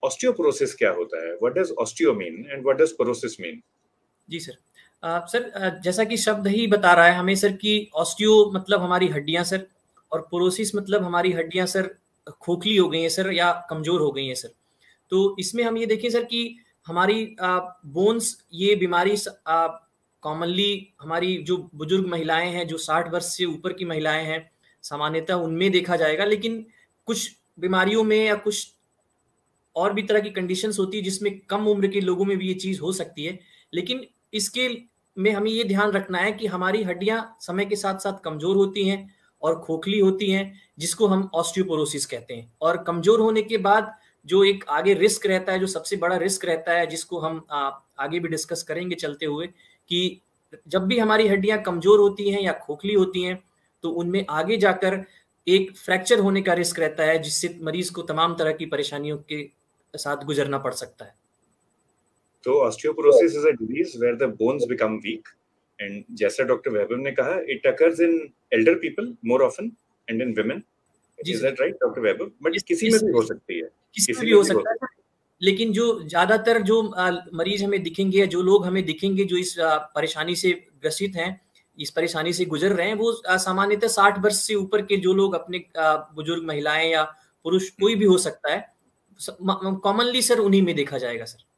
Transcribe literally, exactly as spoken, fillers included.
Osteoporosis क्या होता है? What does osteo mean and what does porosis mean? जी सर। uh, सर uh, जैसा कि शब्द ही बता रहा है हमें सर कि ऑस्टियो मतलब हमारी हड्डियां सर, और पोरोसिस मतलब हमारी हड्डियां सर खोखली हो गई हैं सर, या कमजोर हो गई हैं सर। तो इसमें हम ये देखें सर कि हमारी बोन्स ये बीमारी कॉमनली हमारी जो बुजुर्ग महिलाएं हैं, जो साठ वर्ष से ऊपर की महिलाएं हैं, सामान्यतः उनमें देखा जाएगा। लेकिन कुछ बीमारियों में या कुछ और भी तरह की कंडीशंस होती है जिसमें कम उम्र के लोगों में भी ये चीज हो सकती है। लेकिन इसके में हमें ये ध्यान रखना है कि हमारी हड्डियां समय के साथ साथ कमजोर होती हैं और खोखली होती हैं, जिसको हम ऑस्टियोपोरोसिस कहते हैं। और कमजोर होने के बाद जो एक आगे रिस्क रहता है, जो सबसे बड़ा रिस्क रहता है, जिसको हम आ, आगे भी डिस्कस करेंगे चलते हुए, कि जब भी हमारी हड्डियां कमजोर होती हैं या खोखली होती हैं तो उनमें आगे जाकर एक फ्रैक्चर होने का रिस्क रहता है, जिससे मरीज को तमाम तरह की परेशानियों के साथ गुजरना पड़ सकता है। तो osteoporosis is a disease where the bones become weak, and जैसा डॉक्टर वैभव ने कहा, it occurs in elder people more often and in women. Is that right doctor Vaibhav? But is, किसी इस, में भी हो सकती है, किसी में किसी भी में हो भी हो सकता सकती है। लेकिन जो ज्यादातर जो मरीज हमें दिखेंगे या जो लोग हमें दिखेंगे जो इस परेशानी से ग्रसित हैं, इस परेशानी से गुजर रहे हैं, वो सामान्यतः साठ वर्ष से ऊपर के जो लोग अपने बुजुर्ग महिलाएं या पुरुष कोई भी हो सकता है, कॉमनली सर उन्हीं में देखा जाएगा सर।